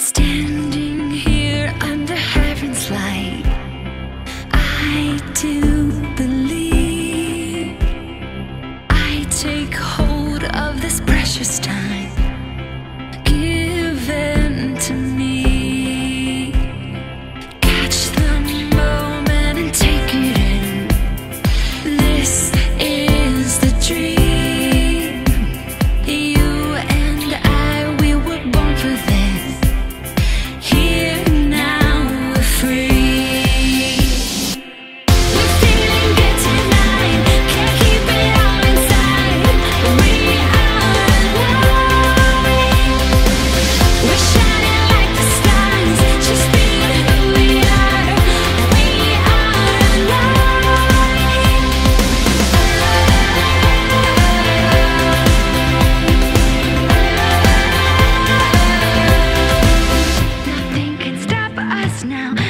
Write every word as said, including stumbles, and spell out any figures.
Standing here under heaven's light, I do believe I take hold of this precious time given to me. Catch the moment and take it in. This is the dream. You and I, we were born for this. Here now we're free. We're feeling good tonight, can't keep it all inside. We are alive. We're shining like the stars, just being who we are. We are alive. Nothing can stop us now.